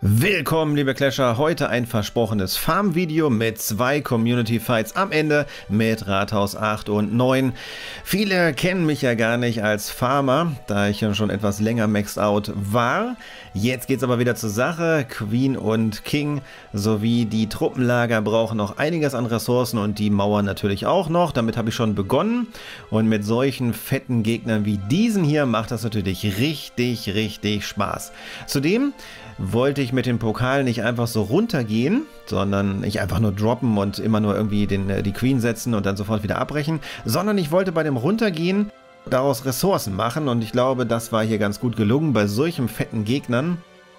Willkommen, liebe Clasher, heute ein versprochenes Farm-Video mit 2 Community-Fights am Ende mit Rathaus 8 und 9. Viele kennen mich ja gar nicht als Farmer, da ich ja schon etwas länger maxed out war. Jetzt geht es aber wieder zur Sache. Queen und King sowie die Truppenlager brauchen noch einiges an Ressourcen und die Mauern natürlich auch noch. Damit habe ich schon begonnen und mit solchen fetten Gegnern wie diesen hier macht das natürlich richtig Spaß. Zudem wollte ich mit dem Pokal nicht einfach so runtergehen, sondern nicht einfach nur droppen und immer nur irgendwie die Queen setzen und dann sofort wieder abbrechen, sondern ich wollte bei dem Runtergehen daraus Ressourcen machen und ich glaube, das war hier ganz gut gelungen bei solchen fetten Gegnern.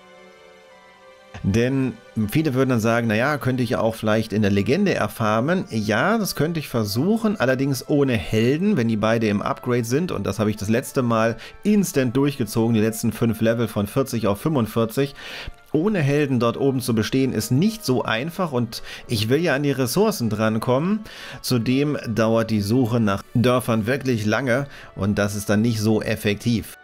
Denn viele würden dann sagen, naja, könnte ich ja auch vielleicht in der Legende erfarmen. Ja, das könnte ich versuchen, allerdings ohne Helden, wenn die beide im Upgrade sind. Und das habe ich das letzte Mal instant durchgezogen, die letzten 5 Level von 40 auf 45. Ohne Helden dort oben zu bestehen, ist nicht so einfach und ich will ja an die Ressourcen drankommen. Zudem dauert die Suche nach Dörfern wirklich lange und das ist dann nicht so effektiv.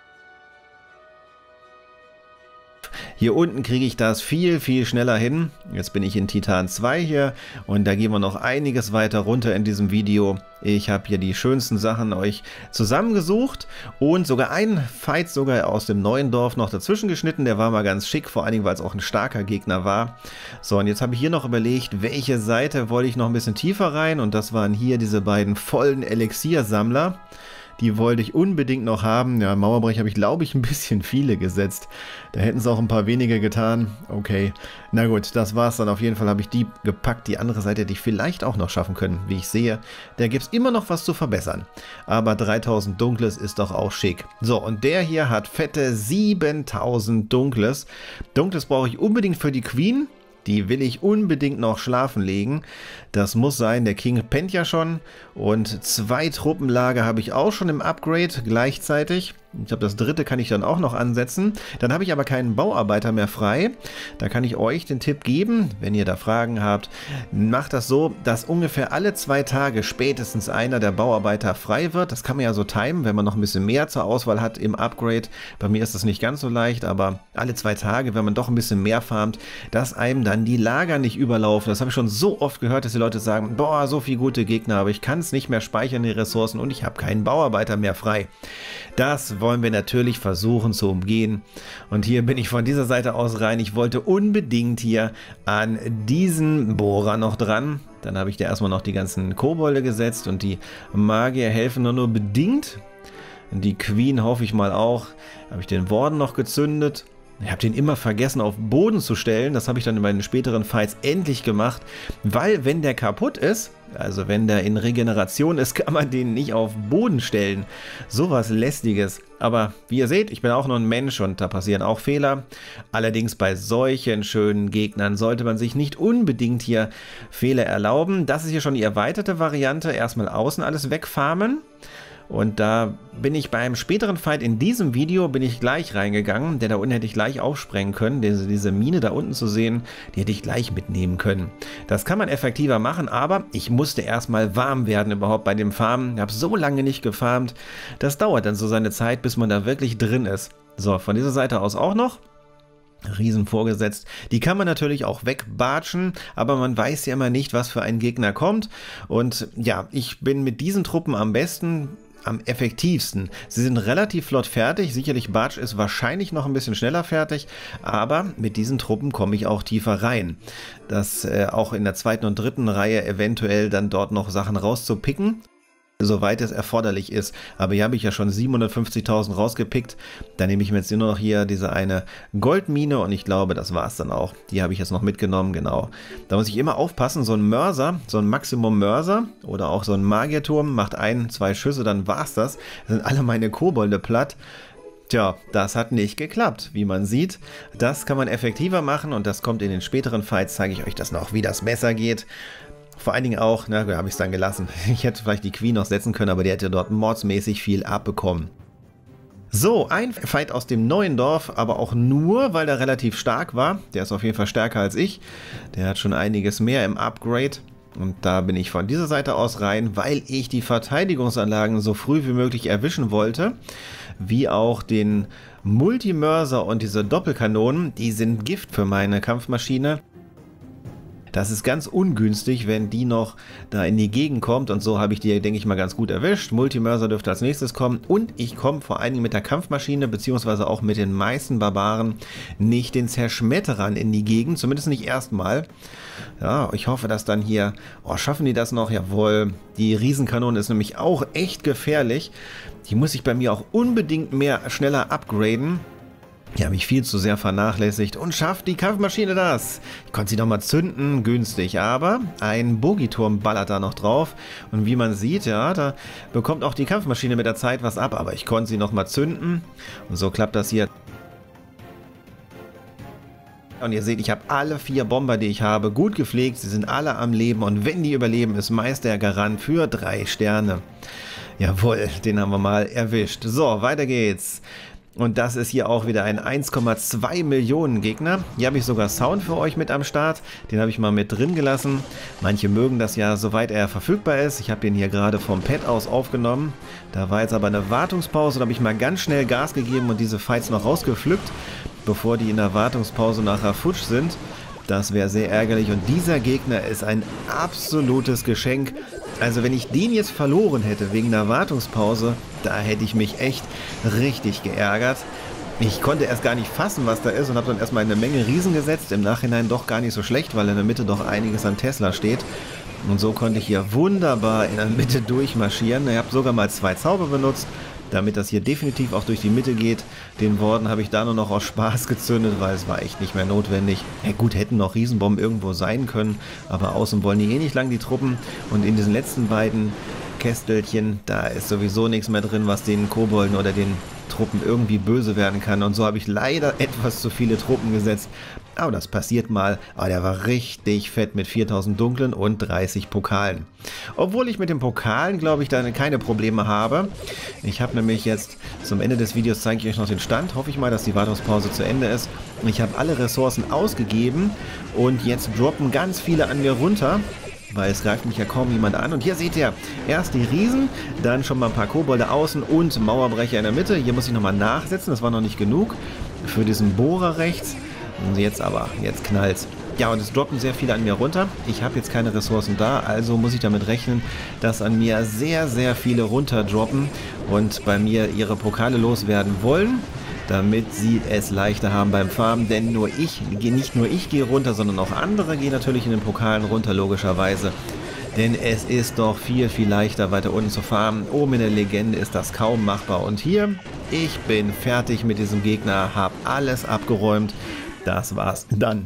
Hier unten kriege ich das viel schneller hin. Jetzt bin ich in Titan 2 hier und da gehen wir noch einiges weiter runter in diesem Video. Ich habe hier die schönsten Sachen euch zusammengesucht und sogar einen Fight sogar aus dem neuen Dorf noch dazwischen geschnitten. Der war mal ganz schick, vor allen Dingen, weil es auch ein starker Gegner war. So, und jetzt habe ich hier noch überlegt, welche Seite wollte ich noch ein bisschen tiefer rein und das waren hier diese beiden vollen Elixiersammler. Die wollte ich unbedingt noch haben. Ja, Mauerbrecher habe ich, glaube ich, ein bisschen viele gesetzt. Da hätten es auch ein paar weniger getan. Okay, na gut, das war's dann. Auf jeden Fall habe ich die gepackt. Die andere Seite hätte ich vielleicht auch noch schaffen können, wie ich sehe. Da gibt es immer noch was zu verbessern. Aber 3000 Dunkles ist doch auch schick. So, und der hier hat fette 7000 Dunkles. Dunkles brauche ich unbedingt für die Queen. Die will ich unbedingt noch schlafen legen. Das muss sein, der King pennt ja schon. Und 2 Truppenlager habe ich auch schon im Upgrade gleichzeitig. Ich glaube, das dritte kann ich dann auch noch ansetzen. Dann habe ich aber keinen Bauarbeiter mehr frei. Da kann ich euch den Tipp geben, wenn ihr da Fragen habt, macht das so, dass ungefähr alle 2 Tage spätestens einer der Bauarbeiter frei wird. Das kann man ja so timen, wenn man noch ein bisschen mehr zur Auswahl hat im Upgrade. Bei mir ist das nicht ganz so leicht, aber alle 2 Tage, wenn man doch ein bisschen mehr farmt, dass einem dann die Lager nicht überlaufen. Das habe ich schon so oft gehört, dass die Leute sagen, boah, so viele gute Gegner, aber ich kann es nicht mehr speichern, die Ressourcen, und ich habe keinen Bauarbeiter mehr frei. Das wollen wir natürlich versuchen zu umgehen. Und hier bin ich von dieser Seite aus rein. Ich wollte unbedingt hier an diesen Bohrer noch dran. Dann habe ich da erstmal noch die ganzen Kobolde gesetzt und die Magier helfen nur bedingt. Und die Queen hoffe ich mal auch. Habe ich den Warden noch gezündet. Ich habe den immer vergessen auf Boden zu stellen. Das habe ich dann in meinen späteren Fights endlich gemacht. Weil wenn der kaputt ist, also wenn der in Regeneration ist, kann man den nicht auf Boden stellen. Sowas Lästiges. Aber wie ihr seht, ich bin auch nur ein Mensch und da passieren auch Fehler. Allerdings bei solchen schönen Gegnern sollte man sich nicht unbedingt hier Fehler erlauben. Das ist hier schon die erweiterte Variante. Erstmal außen alles wegfarmen. Und da bin ich beim späteren Fight in diesem Video bin ich gleich reingegangen, denn da unten hätte ich gleich aufsprengen können. Diese Mine da unten zu sehen, die hätte ich gleich mitnehmen können. Das kann man effektiver machen, aber ich musste erstmal warm werden überhaupt bei dem Farmen. Ich habe so lange nicht gefarmt. Das dauert dann so seine Zeit, bis man da wirklich drin ist. So, von dieser Seite aus auch noch. Riesen vorgesetzt. Die kann man natürlich auch wegbatschen, aber man weiß ja immer nicht, was für ein Gegner kommt. Und ja, ich bin mit diesen Truppen am effektivsten. Sie sind relativ flott fertig. Sicherlich Bartsch ist wahrscheinlich noch ein bisschen schneller fertig, aber mit diesen Truppen komme ich auch tiefer rein. Das auch in der 2. und 3. Reihe eventuell dann dort noch Sachen rauszupicken, soweit es erforderlich ist. Aber hier habe ich ja schon 750.000 rausgepickt. Dann nehme ich mir jetzt nur noch hier diese eine Goldmine und ich glaube, das war es dann auch. Die habe ich jetzt noch mitgenommen, genau. Da muss ich immer aufpassen, so ein Mörser, so ein Maximum-Mörser oder auch so ein Magierturm macht 1, 2 Schüsse, dann war es das. Da sind alle meine Kobolde platt. Tja, das hat nicht geklappt, wie man sieht. Das kann man effektiver machen und das kommt in den späteren Fights, zeige ich euch das noch, wie das besser geht. Vor allen Dingen auch, na, da habe ich es dann gelassen. Ich hätte vielleicht die Queen noch setzen können, aber die hätte dort mordsmäßig viel abbekommen. So, ein Fight aus dem neuen Dorf, aber auch nur, weil der relativ stark war. Der ist auf jeden Fall stärker als ich. Der hat schon einiges mehr im Upgrade. Und da bin ich von dieser Seite aus rein, weil ich die Verteidigungsanlagen so früh wie möglich erwischen wollte. wie auch den Multimörser und diese Doppelkanonen, die sind Gift für meine Kampfmaschine. Das ist ganz ungünstig, wenn die noch da in die Gegend kommt, und so habe ich die, denke ich mal, ganz gut erwischt. Multimörser dürfte als nächstes kommen und ich komme vor allen Dingen mit der Kampfmaschine, beziehungsweise auch mit den meisten Barbaren, nicht den Zerschmetterern in die Gegend, zumindest nicht erstmal. Ja, ich hoffe, dass dann hier, oh, schaffen die das noch? Jawohl, die Riesenkanone ist nämlich auch echt gefährlich. Die muss ich bei mir auch unbedingt schneller upgraden. Hier habe ich viel zu sehr vernachlässigt und schafft die Kampfmaschine das. Ich konnte sie nochmal zünden, günstig, aber ein Bogiturm ballert da noch drauf. Und wie man sieht, ja, da bekommt auch die Kampfmaschine mit der Zeit was ab, aber ich konnte sie nochmal zünden. Und so klappt das hier. Und ihr seht, ich habe alle 4 Bomber, die ich habe, gut gepflegt. Sie sind alle am Leben und wenn die überleben, ist meist der Garant für 3 Sterne. Jawohl, den haben wir mal erwischt. So, weiter geht's. Und das ist hier auch wieder ein 1,2 Millionen Gegner. Hier habe ich sogar Sound für euch mit am Start. Den habe ich mal mit drin gelassen. Manche mögen das ja, soweit er verfügbar ist. Ich habe den hier gerade vom Pad aus aufgenommen. Da war jetzt aber eine Wartungspause. Da habe ich mal ganz schnell Gas gegeben und diese Fights noch rausgepflückt, bevor die in der Wartungspause nachher futsch sind. Das wäre sehr ärgerlich. Und dieser Gegner ist ein absolutes Geschenk. Also wenn ich den jetzt verloren hätte wegen der Wartungspause, da hätte ich mich echt richtig geärgert. Ich konnte erst gar nicht fassen, was da ist und habe dann erstmal eine Menge Riesen gesetzt. Im Nachhinein doch gar nicht so schlecht, weil in der Mitte doch einiges an Tesla steht. Und so konnte ich hier wunderbar in der Mitte durchmarschieren. Ich habe sogar mal 2 Zauber benutzt, damit das hier definitiv auch durch die Mitte geht. Den Warden habe ich da nur noch aus Spaß gezündet, weil es war echt nicht mehr notwendig. Ja gut, hätten noch Riesenbomben irgendwo sein können, aber außen wollen die eh nicht lang, die Truppen. Und in diesen letzten beiden Kästelchen, da ist sowieso nichts mehr drin, was den Kobolden oder den Truppen irgendwie böse werden kann. Und so habe ich leider etwas zu viele Truppen gesetzt. Aber das passiert mal. Aber der war richtig fett mit 4000 dunklen und 30 Pokalen. Obwohl ich mit den Pokalen, glaube ich, dann keine Probleme habe. Ich habe nämlich jetzt, zum Ende des Videos zeige ich euch noch den Stand. Hoffe ich mal, dass die Wartungspause zu Ende ist. Ich habe alle Ressourcen ausgegeben und jetzt droppen ganz viele an mir runter, weil es greift mich ja kaum jemand an. Und hier seht ihr, erst die Riesen, dann schon mal ein paar Kobolde außen und Mauerbrecher in der Mitte. Hier muss ich nochmal nachsetzen, das war noch nicht genug für diesen Bohrer rechts. Und jetzt aber, jetzt knallt's. Ja, und es droppen sehr viele an mir runter. Ich habe jetzt keine Ressourcen da, also muss ich damit rechnen, dass an mir sehr, sehr viele runterdroppen und bei mir ihre Pokale loswerden wollen, damit sie es leichter haben beim Farmen, denn nicht nur ich gehe runter, sondern auch andere gehen natürlich in den Pokalen runter, logischerweise. Denn es ist doch viel, viel leichter, weiter unten zu farmen. Oben in der Legende ist das kaum machbar. Und hier, ich bin fertig mit diesem Gegner, habe alles abgeräumt. Das war's dann.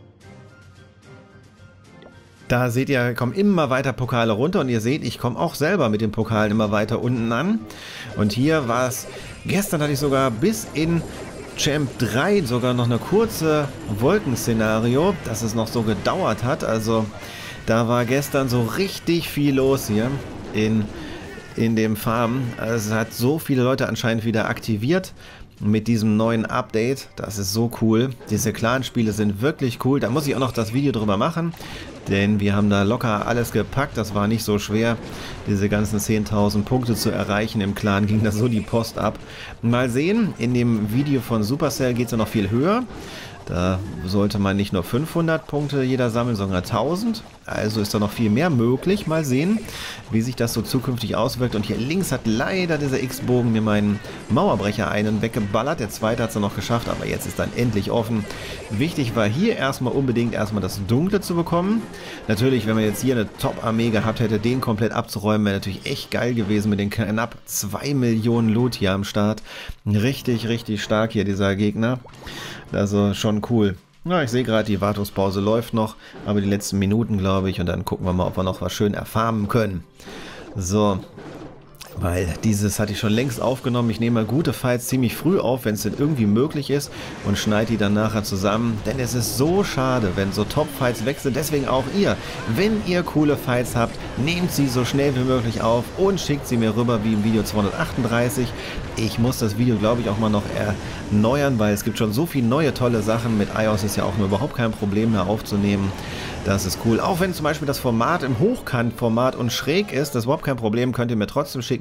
Da seht ihr, kommen immer weiter Pokale runter und ihr seht, ich komme auch selber mit den Pokalen immer weiter unten an. Und hier war es, gestern hatte ich sogar bis in Champ 3 sogar noch eine kurze Wolkenszenario, dass es noch so gedauert hat. Also da war gestern so richtig viel los hier in dem Farm. Also es hat so viele Leute anscheinend wieder aktiviert mit diesem neuen Update. Das ist so cool. Diese Clan-Spiele sind wirklich cool. Da muss ich auch noch das Video drüber machen, denn wir haben da locker alles gepackt. Das war nicht so schwer, diese ganzen 10.000 Punkte zu erreichen. Im Clan ging das so die Post ab. Mal sehen, in dem Video von Supercell geht es ja noch viel höher. Da sollte man nicht nur 500 Punkte jeder sammeln, sondern 1000. Also ist da noch viel mehr möglich. Mal sehen, wie sich das so zukünftig auswirkt. Und hier links hat leider dieser X-Bogen mir meinen Mauerbrecher einen weggeballert. Der zweite hat es noch geschafft, aber jetzt ist dann endlich offen. Wichtig war hier unbedingt erstmal das Dunkle zu bekommen. Natürlich, wenn man jetzt hier eine Top-Armee gehabt hätte, den komplett abzuräumen, wäre natürlich echt geil gewesen mit den knapp 2 Millionen Loot hier am Start. Richtig, richtig stark hier dieser Gegner. Also schon cool. Ja, ich sehe gerade, die Wartungspause läuft noch, aber die letzten Minuten, glaube ich, und dann gucken wir mal, ob wir noch was schön erfarmen können. So, weil dieses hatte ich schon längst aufgenommen. Ich nehme mal gute Fights ziemlich früh auf, wenn es denn irgendwie möglich ist, und schneide die dann nachher zusammen, denn es ist so schade, wenn so Top-Fights weg sind. Deswegen auch ihr, wenn ihr coole Fights habt, nehmt sie so schnell wie möglich auf und schickt sie mir rüber wie im Video 238. Ich muss das Video, glaube ich, auch mal noch erneuern, weil es gibt schon so viele neue tolle Sachen. Mit iOS ist ja auch nur überhaupt kein Problem, da aufzunehmen. Das ist cool. Auch wenn zum Beispiel das Format im Hochkant-Format und schräg ist, das ist überhaupt kein Problem, könnt ihr mir trotzdem schicken.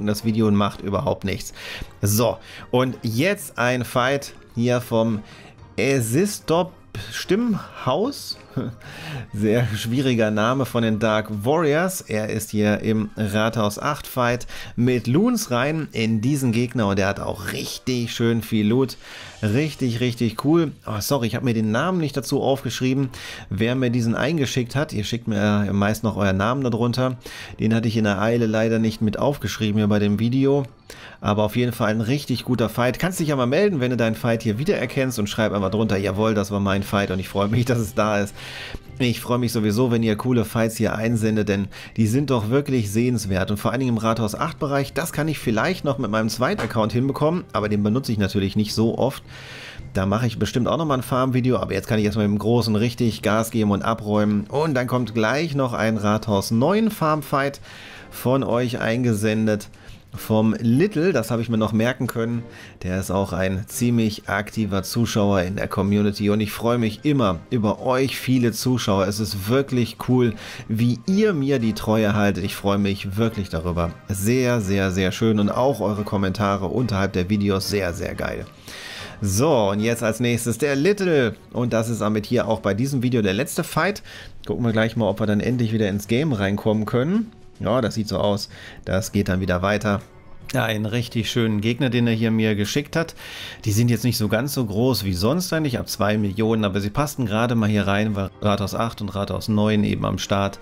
das Video und macht überhaupt nichts. So, und jetzt ein Fight hier vom Esistop Stimmhaus. Sehr schwieriger Name von den Dark Warriors. Er ist hier im Rathaus 8 Fight mit Loons rein in diesen Gegner und der hat auch richtig schön viel Loot. Richtig, richtig cool. Oh, sorry, ich habe mir den Namen nicht dazu aufgeschrieben. Wer mir diesen eingeschickt hat, ihr schickt mir meist noch euren Namen darunter. Den hatte ich in der Eile leider nicht mit aufgeschrieben hier bei dem Video. Aber auf jeden Fall ein richtig guter Fight. Kannst dich ja mal melden, wenn du deinen Fight hier wiedererkennst und schreib einfach drunter, jawohl, das war mein Fight und ich freue mich, dass es da ist. Ich freue mich sowieso, wenn ihr coole Fights hier einsendet, denn die sind doch wirklich sehenswert und vor allen Dingen im Rathaus 8 Bereich, das kann ich vielleicht noch mit meinem zweiten Account hinbekommen, aber den benutze ich natürlich nicht so oft. Da mache ich bestimmt auch nochmal ein Farmvideo, aber jetzt kann ich erstmal im Großen richtig Gas geben und abräumen und dann kommt gleich noch ein Rathaus 9 Farmfight von euch eingesendet. Vom Little, das habe ich mir noch merken können, der ist auch ein ziemlich aktiver Zuschauer in der Community und ich freue mich immer über euch viele Zuschauer. Es ist wirklich cool, wie ihr mir die Treue haltet. Ich freue mich wirklich darüber. Sehr, sehr, sehr schön und auch eure Kommentare unterhalb der Videos sehr, sehr geil. So, und jetzt als nächstes der Little. Und das ist damit hier auch bei diesem Video der letzte Fight. Gucken wir gleich mal, ob wir dann endlich wieder ins Game reinkommen können. Ja, das sieht so aus. Das geht dann wieder weiter. Ja, einen richtig schönen Gegner, den er hier mir geschickt hat. Die sind jetzt nicht so ganz so groß wie sonst eigentlich, ab 2 Millionen, aber sie passten gerade mal hier rein, weil Rathaus 8 und Rathaus 9 eben am Start.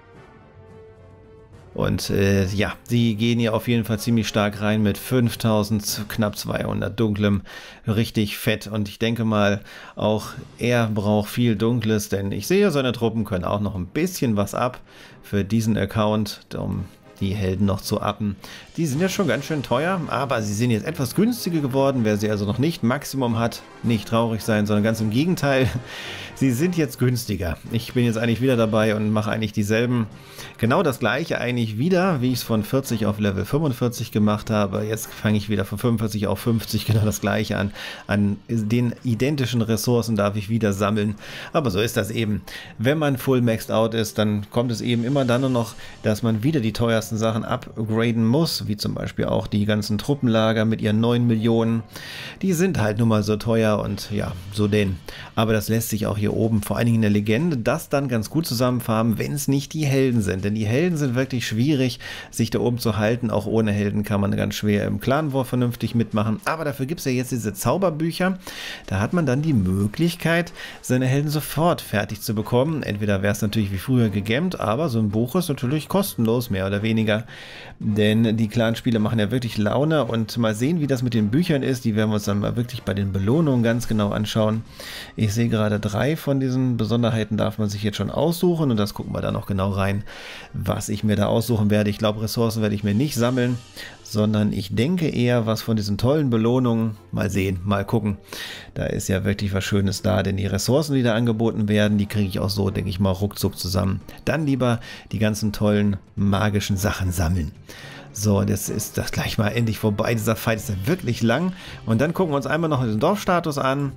Und ja, die gehen hier auf jeden Fall ziemlich stark rein mit 5000, knapp 200 dunklem, richtig fett. Und ich denke mal, auch er braucht viel Dunkles, denn ich sehe, seine Truppen können auch noch ein bisschen was ab für diesen Account, um die Helden noch zu uppen. Die sind ja schon ganz schön teuer, aber sie sind jetzt etwas günstiger geworden. Wer sie also noch nicht Maximum hat, nicht traurig sein, sondern ganz im Gegenteil. Sie sind jetzt günstiger. Ich bin jetzt eigentlich wieder dabei und mache eigentlich dieselben, genau das gleiche eigentlich wieder, wie ich es von 40 auf Level 45 gemacht habe. Jetzt fange ich wieder von 45 auf 50 genau das gleiche an. An den identischen Ressourcen darf ich wieder sammeln. Aber so ist das eben. Wenn man full maxed out ist, dann kommt es eben immer dann nur noch, dass man wieder die teuersten Sachen upgraden muss, wie zum Beispiel auch die ganzen Truppenlager mit ihren 9 Millionen. Die sind halt nun mal so teuer und ja, so denn. Aber das lässt sich auch hier oben, vor allen Dingen in der Legende, das dann ganz gut zusammenfarmen, wenn es nicht die Helden sind. Denn die Helden sind wirklich schwierig, sich da oben zu halten. Auch ohne Helden kann man ganz schwer im Clan War vernünftig mitmachen. Aber dafür gibt es ja jetzt diese Zauberbücher. Da hat man dann die Möglichkeit, seine Helden sofort fertig zu bekommen. Entweder wäre es natürlich wie früher gegammt, aber so ein Buch ist natürlich kostenlos, mehr oder weniger. Denn die Clanspiele machen ja wirklich Laune und mal sehen, wie das mit den Büchern ist. Die werden wir uns dann mal wirklich bei den Belohnungen ganz genau anschauen. Ich sehe gerade 3 von diesen Besonderheiten darf man sich jetzt schon aussuchen und das gucken wir da noch genau rein, was ich mir da aussuchen werde. Ich glaube, Ressourcen werde ich mir nicht sammeln, sondern ich denke eher was von diesen tollen Belohnungen. Mal sehen, mal gucken. Da ist ja wirklich was Schönes da, denn die Ressourcen, die da angeboten werden, die kriege ich auch so, denke ich mal, ruckzuck zusammen. Dann lieber die ganzen tollen magischen Sachen sammeln. So, jetzt ist das gleich mal endlich vorbei. Dieser Fight ist ja wirklich lang. Und dann gucken wir uns einmal noch den Dorfstatus an.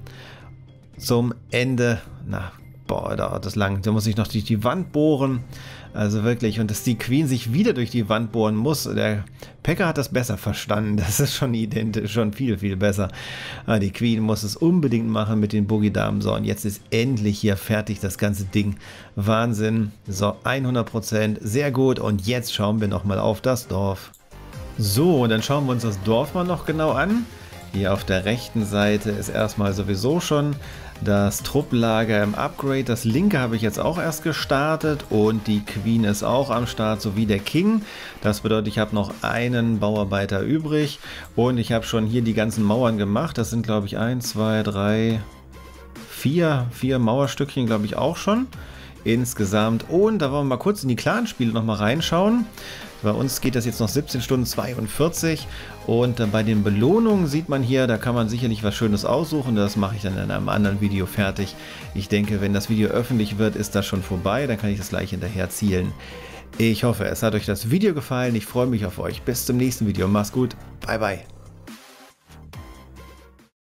Zum Ende. Na, boah, dauert das lang. Da muss ich noch durch die Wand bohren. Also wirklich. Und dass die Queen sich wieder durch die Wand bohren muss. Der Pekka hat das besser verstanden. Das ist schon identisch, schon viel, viel besser. Aber die Queen muss es unbedingt machen mit den Boogie-Damen. So, und jetzt ist endlich hier fertig das ganze Ding. Wahnsinn. So, 100%. Sehr gut. Und jetzt schauen wir nochmal auf das Dorf. So, und dann schauen wir uns das Dorf mal noch genau an. Hier auf der rechten Seite ist erstmal sowieso schon das Trupplager im Upgrade. Das linke habe ich jetzt auch erst gestartet und die Queen ist auch am Start, sowie der King. Das bedeutet, ich habe noch einen Bauarbeiter übrig und ich habe schon hier die ganzen Mauern gemacht. Das sind, glaube ich, 1, 2, 3, 4 Mauerstückchen, glaube ich, auch schon insgesamt. Und da wollen wir mal kurz in die Clanspiele noch mal reinschauen. Bei uns geht das jetzt noch 17 Stunden 42 und bei den Belohnungen sieht man hier, da kann man sicherlich was Schönes aussuchen. Das mache ich dann in einem anderen Video fertig. Ich denke, wenn das Video öffentlich wird, ist das schon vorbei. Dann kann ich das gleich hinterher zielen. Ich hoffe, es hat euch das Video gefallen. Ich freue mich auf euch. Bis zum nächsten Video. Macht's gut. Bye, bye.